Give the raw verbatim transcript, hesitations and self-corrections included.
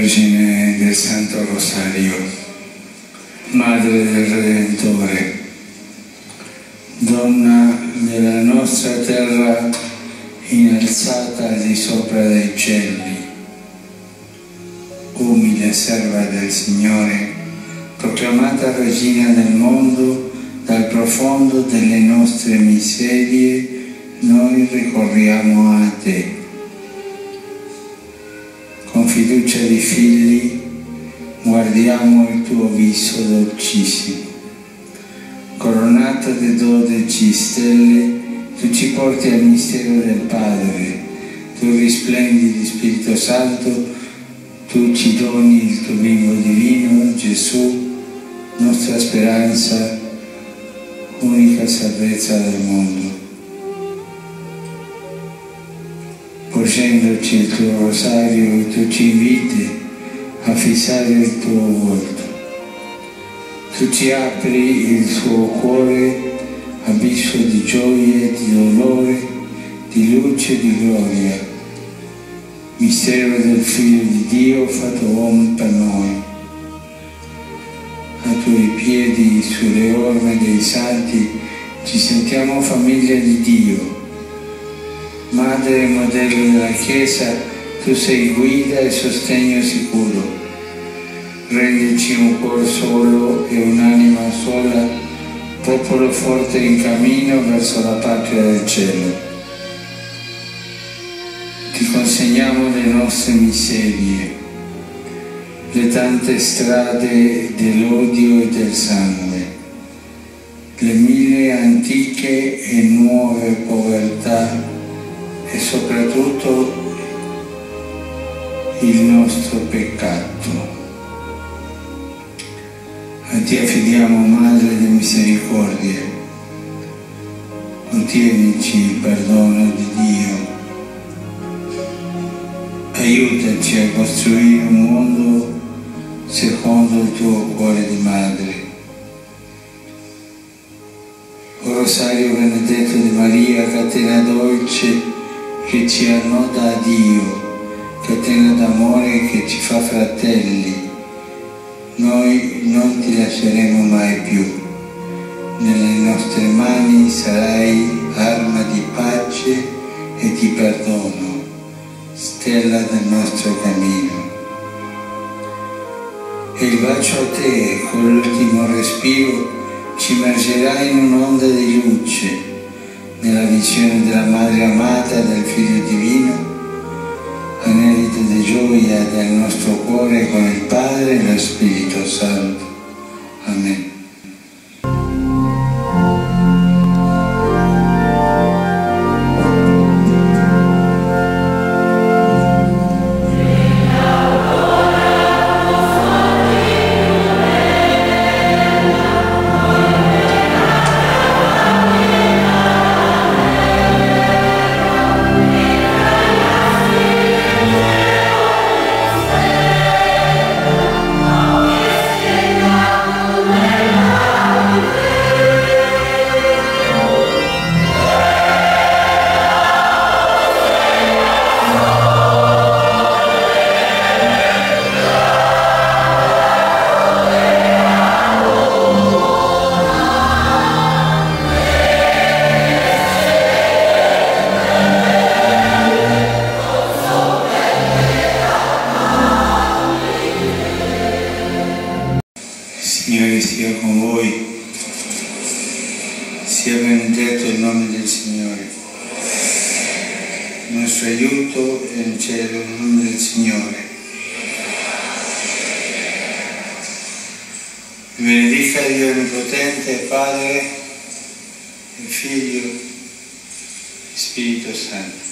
Vergine del Santo Rosario, Madre del Redentore, Donna della nostra terra innalzata al di sopra dei cieli, umile serva del Signore, proclamata Regina del mondo, dal profondo delle nostre miserie noi ricorriamo a Te. Con fiducia di figli guardiamo il Tuo viso dolcissimo. Coronata di dodici stelle, Tu ci porti al mistero del Padre, Tu risplendi di Spirito Santo, Tu ci doni il Tuo bimbo divino, Gesù, nostra speranza, unica salvezza del mondo. Porgendoci il Tuo rosario, Tu ci inviti a fissare il Tuo volto. Tu ci apri il Tuo cuore, abisso di gioia, di dolore, di luce e di gloria. Mistero del Figlio di Dio fatto uomo per noi. A Tuoi piedi, sulle orme dei santi, ci sentiamo famiglia di Dio. Madre e modello della Chiesa, Tu sei guida e sostegno sicuro. Rendici un cuore solo e un'anima sola, popolo forte in cammino verso la patria del cielo. Ti consegniamo le nostre miserie, le tante strade dell'odio e del sangue, le mille antiche e nuove povertà e soprattutto il nostro peccato. A Ti affidiamo, Madre di misericordie, ottienici il perdono di Dio. Aiutaci a costruire un mondo secondo il Tuo cuore di Madre. O Rosario benedetto di Maria, catena dolce che ci annoda a Dio, catena d'amore che ci fa fratelli, noi non Ti lasceremo mai più. Nelle nostre mani sarai arma di pace e di perdono, stella del nostro cammino. E il bacio a Te, con l'ultimo respiro, ci immergerà in un'onda di luce, nella visione della Madre amata, del Figlio divino, anelito di gioia del nostro cuore con il Padre e lo Spirito Santo. Amen. Signore sia con voi, sia benedetto il nome del Signore. Il nostro aiuto è in cielo, il nome del Signore. Vi benedica Dio Onnipotente, Padre, e Figlio, e Spirito Santo.